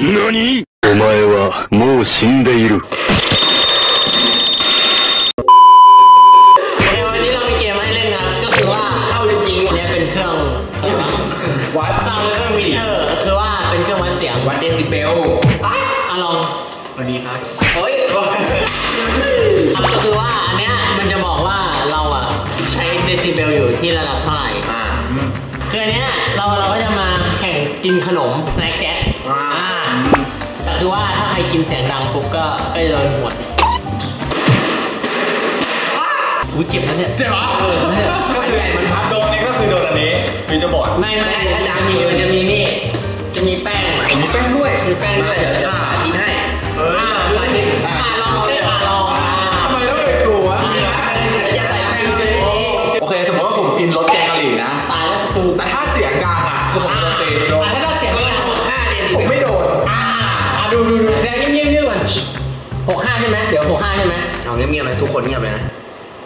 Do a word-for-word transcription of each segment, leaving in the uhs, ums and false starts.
何？お前はもう死んでいる。 วันนี้เรามีเกมให้เล่นครับก็คือว่าเข้าจริงๆเนี่ยเป็นเครื่องวัดซาวด์เครื่องมิเตอร์คือว่าเป็นเครื่องวัดเสียงวัดเดซิเบลอ่ะลองสวัสดีครับเฮ้ยก็คือว่าอันเนี้ยมันจะบอกว่าเราอ่ะใช้เดซิเบลอยู่ที่ระดับเท่าไหร่คืออันเนี้ยเราเราก็จะมาแข่งกินขนมสแน็คแจ็คแต่คือว่าถ้าใครกินเสียงดังปุ๊บก็ก็จะโดนหมดอุ้ยเจ็บนะเนี่ยเจ็บเหรอก็คือมันพับโดนนี่ก็คือโดนอันนี้ฟิวจะบอดไม่ไม่จะมีมันจะมีนี่จะมีแป้งมีแป้งด้วยมีแป้งด้วยเดี๋ยวจะสาธิตให้เออสาธิตอ่าลองเล่นอ่าลองทำไมต้องเป็นกลัวอย่าใส่แป้งเลยโอเคสมมติว่าผมกินรสแกงกะหรี่นะตายแล้วสตูแต่ถ้าเสียงดังอ่ะคือผมโดนตีโดนถ้าเสียงดังห้าเนี่ยผมไม่โดนอ่าดูดูดูเดี๋ยวเงียบเงียบก่อนหกห้าใช่ไหมเดี๋ยวหกห้าใช่ไหมเอาเงียบเงียบเลยทุกคนเงียบเลยนะ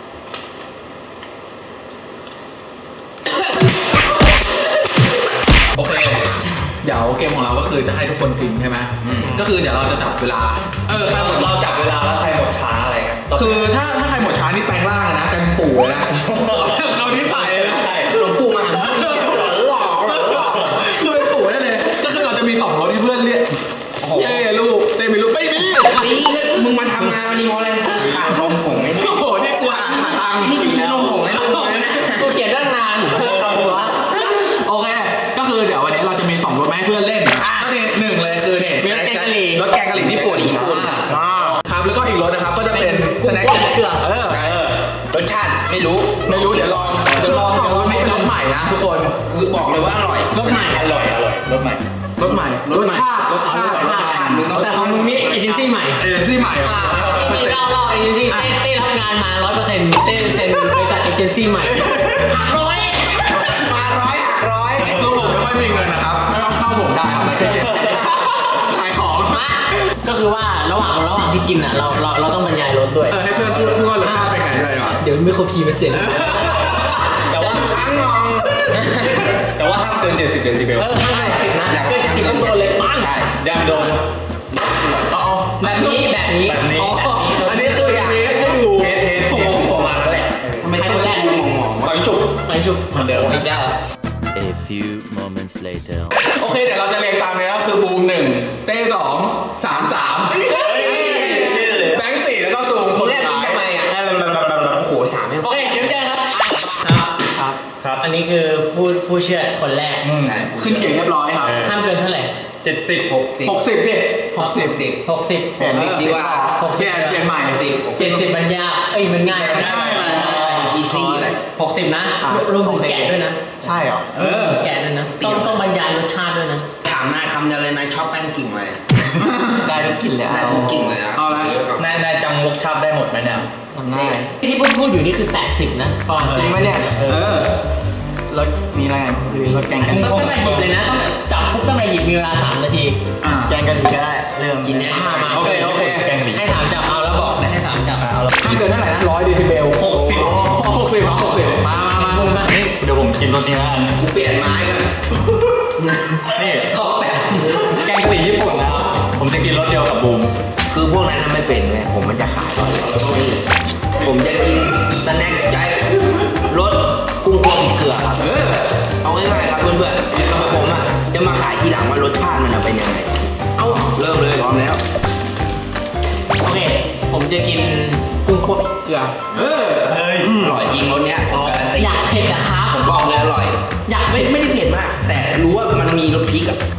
โอเคเดี๋ยวเกมของเราก็คือจะให้ทุกคนกินใช่ไหมก็คือเดี๋ยวเราจะจับเวลาเออใครหมดเราจับเวลาแล้วใครหมดช้าอะไรเงี้ยคือถ้าถ้าใครหมดช้านี่แปลงร่างนะกันปู่เลยนะเขาที่ใส่เลยหลวงปู่มาหลอกหลอกคือเป็นปู่ได้เลยก็คือเราจะมีสองรถที่เพื่อนเรียกเต้ลูกเต้ไม่ลูกไม่มีมีมึงมาทำงานวันนี้เพราะอะไรขาดนมผงไม่โอ้โหนี่กูหาหาทางนี่อยู่ที่นมผงให้ลูกเลยนะกูเขียนตั้งนานโอเคก็คือเดี๋ยววันนี้เราจะมีสองรถมาให้เพื่อนเล่นก็เนี่ยหนึ่งเลยคือเนี่ยรถแกงกะหรี่รถแกงกะหรี่ญี่ปุ่นญี่ปุ่นครับแล้วก็อีกรถนะครับก็จะเป็นสแน็คเกลือเออรสชาติไม่รู้ไม่รู้เดี๋ยวลองจะลองสองรถนี้เป็นรถใหม่นะทุกคนคือบอกเลยว่าอร่อยรถใหม่อร่อยอร่อยรถใหม่รถใหม่รสชาติรสชาติรสชาติแต่ของมึงนี่เอเจนซี่ใหม่เอเจนซี่ใหม่มีเล่าเล่าเอเจนซี่เต้รับงานมาร้อยเปอร์เซ็นต์เต้เซ็นบริษัทเอเจนซี่ใหม่หักร้อยมาร้อยหักร้อยคือผมไม่ค่อยมีเงินนะครับเข้าผมได้ครับไม่ใช่ขายของก็คือว่าระหว่างระหว่างที่กินอ่ะเราเราเราต้องบรรยายรสด้วยเออให้เพื่อนพูดพูดว่ารสชาติเป็นไงด้วยเดี๋ยวไม่ครบคีย์เป็นเสียงแต่ว่าค้างงองแต่ว่าห้ามเกินเจ็ดสิบเดซิเบลเออห้ามเกินนะเกินเจ็ดสิบต้องโดนเลยปั้งยามโดนอ๋อแบบนี้แบบนี้แบบนี้อันนี้คืออย่างนี้ให้ดูเทสเทสเสียงประมาณนั้นแหละทำไมคนแรกไปชุบไปชุบเหมือนเดิมอีกแล้ว A few moments later โอเคเดี๋ยวเราจะเรียงตามนี้ก็คือบูมหนึ่งเต้สองสามสามแบงค์สี่แล้วก็ซูมคนแรกนี่ทำไมอ่ะโอ้โหสามไม่โอเคเดี๋ยวเจอครับครับครับอันนี้คือผู้ผู้เชื่อคนแรกขึ้นเขียงเรียบร้อยครับห้ามเกินเท่าไหร่เจ็ดสิบหกสิบหกสิบดิหกสิบสิบหกสิบหกสิบดีว่าหกสิบเปลี่ยนใหม่สิบเจ็ดสิบมันยากเอ้ยมันง่ายมันง่ายอีซี่เลยหกสิบนะรวมถึงแกะด้วยนะใช่เหรอเออแกะด้วยนะต้องต้องบรรยายรสชาติด้วยนะถามนายคำเดียวเลยนายชอบแป้งกิ่งไหมได้ทุกกิ่งเลยได้ทุกกิ่งเลยนะเอาละนายนายจำรสชาติได้หมดไหมเนี่ยทำได้ที่พูดพูดอยู่นี่คือแปดสิบนะตอนจริงไหมเนี่ยเออรถมีอะไรคือรถแกงกะหรี่ต้องตั้งแต่หยิบเลยนะต้องจับปุ๊บตั้งแต่หยิบมีเวลาสามนาทีแกงกะหรี่ก็ได้เริ่มกินได้มาโอเคโอเคแกงกะหรี่ให้สามจับเอาแล้วบอกนะให้สามจับเอาแล้วห้ามเกินเท่าไหร่นะร้อยเดซิเบลหกสิบหกสิบหกสิบมามามานี่เดี๋ยวผมกินรสนี้นะอันกูเปลี่ยนไม้กันนี่ท็อปแปดแกงกะหรี่ญี่ปุ่นนะผมจะกินรสเดียวกับบูมคือพวกนั้นไม่เป็นไงผมมันจะขายผมจะกินสแน็คใจรสกุ้งคั่วพริกเกลือครับเอาง่ายๆครับเพื่อนๆทำไมผมอ่ะจะมาขายทีหลังว่ารสชาติมันเป็นยังไงเอ้าเริ่มเลยพร้อมแล้วโอเคผมจะกินกุ้งคั่วพริกเกลือเออเฮ้ยอร่อยจริงรสเนี้ยอยากเผ็ดอะครับผมบอกเลยอร่อยอยากไม่ไม่ได้เผ็ดมากแต่รู้ว่ามันมีรสพริกอะ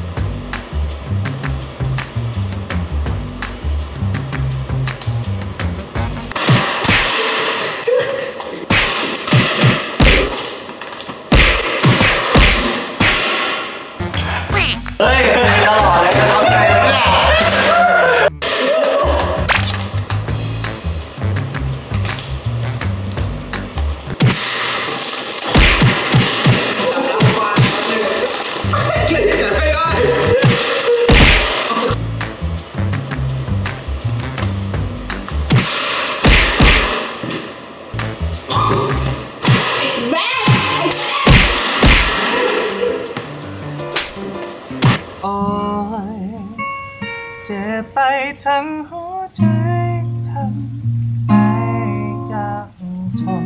เฮ้ยตลอดเลยทำไงเนี่ยไม่ได้ทั้งหัวใจทำให้ยากทน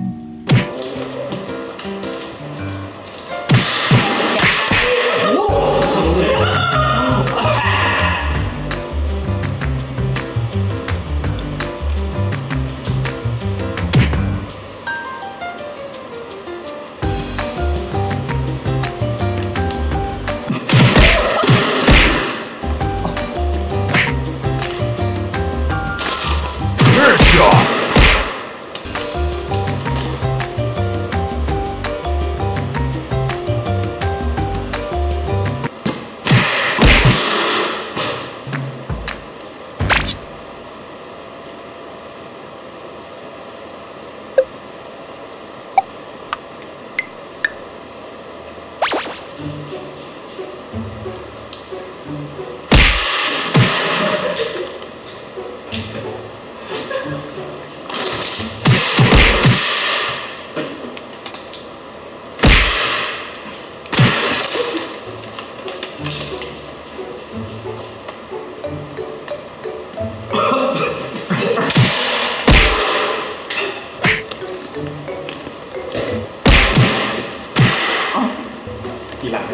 ทีหลัง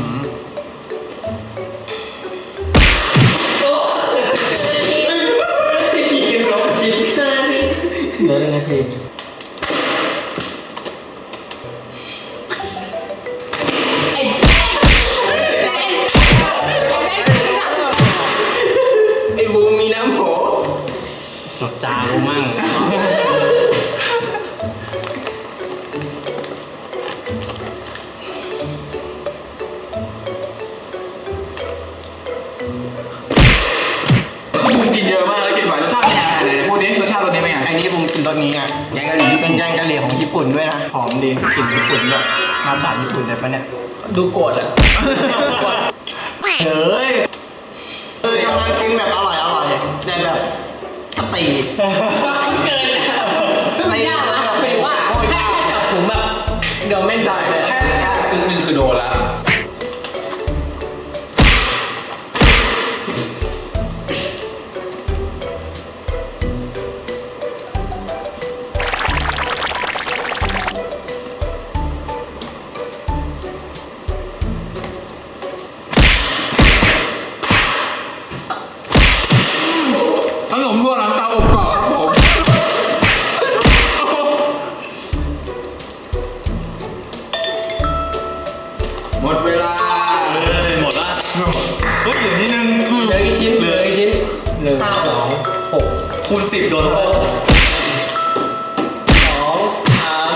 เหลือหนึ่งนาทีไอ้บูมมีน้ำโหตกจากูมั่งกินเยอะมากแล้วกินหวานรสชาติเป็นยังไงพูดดิรสชาติรสนี้เป็นยังไงอันนี้ผมกินรสนี้อ่ะแกงกะหรี่เป็นแกงกะหรี่ของญี่ปุ่นด้วยนะหอมดีกลิ่นญี่ปุ่นแบบมาจากญี่ปุ่นเลยปะเนี่ยดูโกรธอ่ะเฮ้ยเออกำลังกินแบบอร่อยอร่อยแต่แบบสตีเกินไม่ยากนะหมายว่าแค่จับถุงแบบเดี๋ยวไม่ใส่เลยแค่แค่ตึงๆคือโดนแล้ว ขนมลวกหลังเตาอบกรอบครับผมหมดเวลาเอ้ยหมดละเฮ้ยเหลือนิดนึงเหลือกี่ชิ้นเหลือกี่ชิ้นหนึ่งสองหกคูณสิบโดนแล้วสองสาม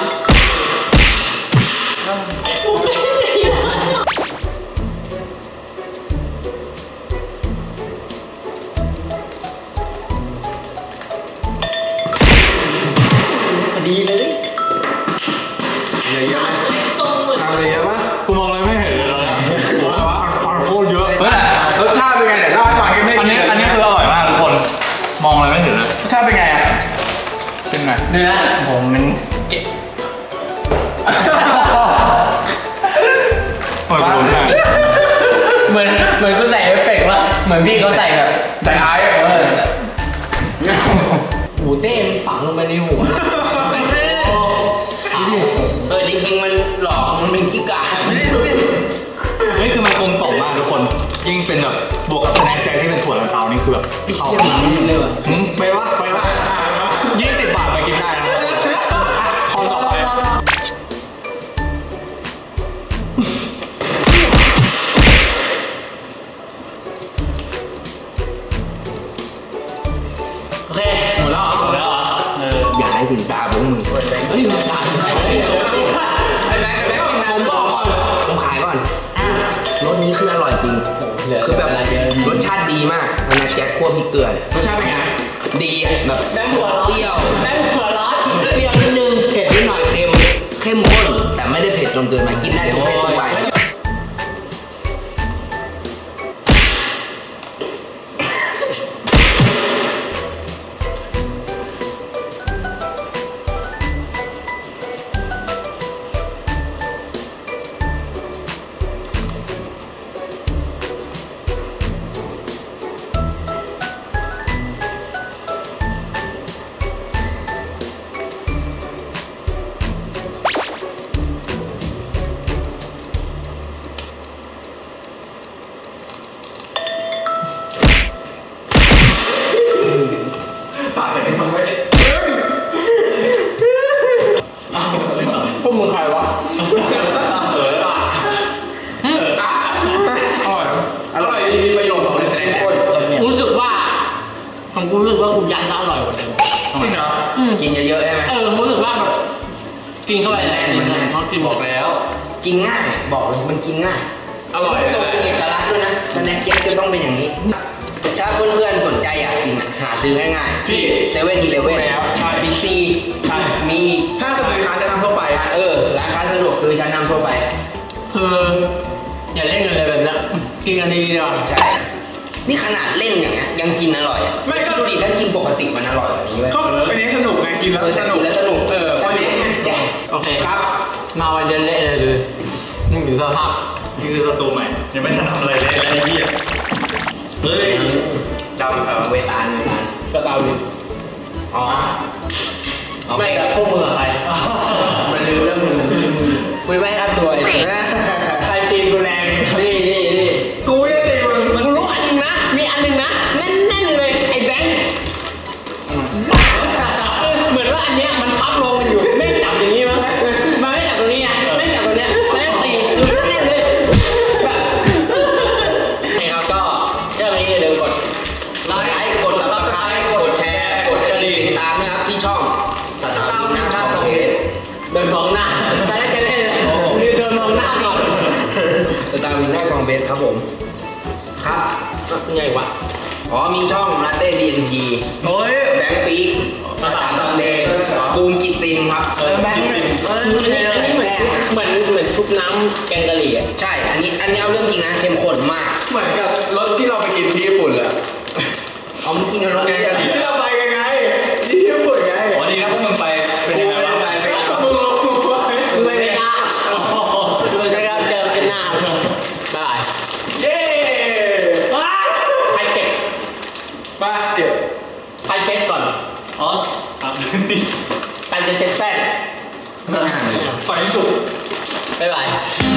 พอดีเลยเหลือเยอะไหมทรงเหมือนทำอะไรเยอะมากกูมองอะไรไม่เห็นเลยนะโอ้โหคอนโคตรเยอะเฮ้ยรสชาติเป็นไงเดี๋ยวเล่าให้ฟังให้ไม่อันนี้อันนี้คืออร่อยมากทุกคน มองอะไรไม่เห็นเลยรสชาติเป็นไงอ่ะเป็นไงเนื้อผมมันเก็บโอ้ยกูได้เหมือนเหมือนกูใส่เอฟเฟกต์ว่าเหมือนพี่เขาใส่แบบแต่ไอ้เออหูเต้มนฝังลงไปในหัวเออจริงๆมันหลอกมันเป็นขี้กาไม่ได้ดูดินี่คือมันกลมกล่อมมากทุกคน ยิ่งเป็นแบบบวกกับสแน็คแจ็คที่เป็นถั่วลันเตานี่คือแบบเข้าเชี่ยหนังมันเลยว่ะหืมไปวะไปวะยี่สิบบาทมากินได้นะคอนต่อไปโอเคหมดแล้วเหรอหมดแล้วเหรอเอออย่าให้ถึงตาผมมึงเฮ้ยมันตายใส่เลยผมบอกก่อนผมขายก่อนรสนี้คืออร่อยจริงเหลือคือแบบอะไรเยอะรสชาติดีมากอันนั้นแจ็คคั่วพริกเกลือเนี่ยรสชาติเป็นไงดีอ่ะแบบได้หัวร้อนเปรี้ยวได้หัวร้อนเปรี้ยวนิดนึงเผ็ดนิดหน่อยเค็มเข้มข้นแต่ไม่ได้เผ็ดจนเกินไปกินได้ทุกเพศทุกวัยเอออ่ะเอออ่ะอร่อยอร่อยมีประโยชน์ของในแสดงแจ็ครู้สึกว่าของกูรู้สึกว่ากูยันก็อร่อยกว่าเดิมจริงเหรอกินเยอะๆใช่ไหมเออรู้สึกว่าแบบกินเข้าไปแล้วกินเลยเพราะกินบอกแล้วกินง่ายบอกเลยมันกินง่ายอร่อยต้องเป็นเอกลักษณ์ด้วยนะสแน็คแจ็คจะต้องเป็นอย่างนี้ ถ้าเพื่อนๆสนใจอยากกินอ่ะหาซื้อง่ายๆที่เซเว่นอีเลฟเว่นแล้วใช่บีซีใช่มีห้างสรรพสินค้าจะทำทั่วไปเออร้านค้าสะดวกซื้อชั้นนำทั่วไปคืออย่าเล่นกันเลยแบบนี้กินกันดีๆดีกว่าใช่ นี่ขนาดเล่นอย่างเงี้ยยังกินอร่อยอ่ะไม่ก็ดูดิถ้ากินปกติมันอร่อยแบบนี้เว้ยก็อันนี้สนุกไงกินแล้วเออสถ้านุกิกนแล้วสนุกเออสพอแน็ดีคแจ็คโอเคครับมาวันเดินเละเลยดูนี่อยู่สภาพนี่คือสตูใหม่ยังไม่ทันทำอะไรเลยไอ้เหี้ยเฮ้ยดำครับเวตาลเวตาลสตาร์วินอ๋อโอเคไม่กับพวกมึงกับใครมันลืมแล้วมึงคุยไว้ครับตัวไอ้ใครตีนกูแรงนี่นี่นี่กูยังตีมึงกูรู้อันนึงนะมีอันนึงนะแน่นๆเลยไอ้แบงค์เหมือนว่าอันเนี้ยมันพับลงมันอยู่ไม่จับอย่างนี้มั้งมันไม่จับตรงนี้อ่ะไม่จับตรงเนี้ยไม่ตีคือแน่นเลยแบบนี่ครับก็เรื่องนี้อย่าลืมกดไลไลค์ค์กด subscribe กดแชร์กดกระดิ่งติดตามนะครับที่ช่องสตาร์วินนะช่องเพจเดินมองหน้าจะได้จะเล่นเลยคือเดินมองหน้าก่อนสตาร์วินหน้ากองเพจครับผมครับไงวะอ๋อมีช่องลาเต้ดีเอ็นจีโอ้ยแบงค์ปีกภาษาซัมเดย์บูมกิตตินครับแบงค์เอออันนี้อันนี้เหมือนเหมือนเหมือนชุบน้ำแกงกะหรี่อ่ะใช่ อันนี้อันนี้เอาเรื่องจริงนะเข้มข้นมากเหมือนกับรถที่เราไปกินที่ญี่ปุ่นเลยเอามึงกินกันรสแกงกะหรี่ที่เราไปกันไงที่ญี่ปุ่นไงอ๋อดีนะพวกมึงไปเป็นกูยังไงไม่ได้วะไปไม่ได้มึงลงไปไม่ไม่กล้าไม่กล้าเจอกันหน้าบ๊ายบายเย้ใครเก็บมาเก็บใครเช็ดก่อนอ๋ออ่ะนี่ใครจะเช็ดแป้งไม่น่ามีปล่อยให้สุกบ๊ายบาย